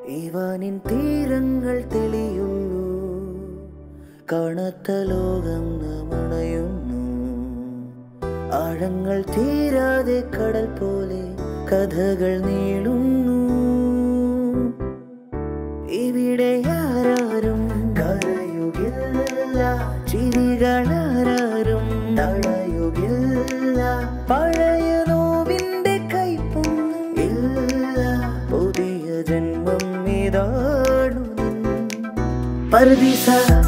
ഇവാനിൻ തീരങ്ങൾ തെളിയുന്നു, കാണാത്ത ലോകം നാമണയുന്നു. ആഴങ്ങൾ തീരാതെ കടൽ പോലെ കഥകൾ നീളുന്നു. ഇവിടെ ആരാരും കരയുകില്ല, ചിരികളാരും തടയുകില്ല. പഴയ നോവിന്റെ കൈപ്പൊന്നും ഇല്ല, പുതിയ ജന്മം ഇതാണു നിൻ പർദീസ.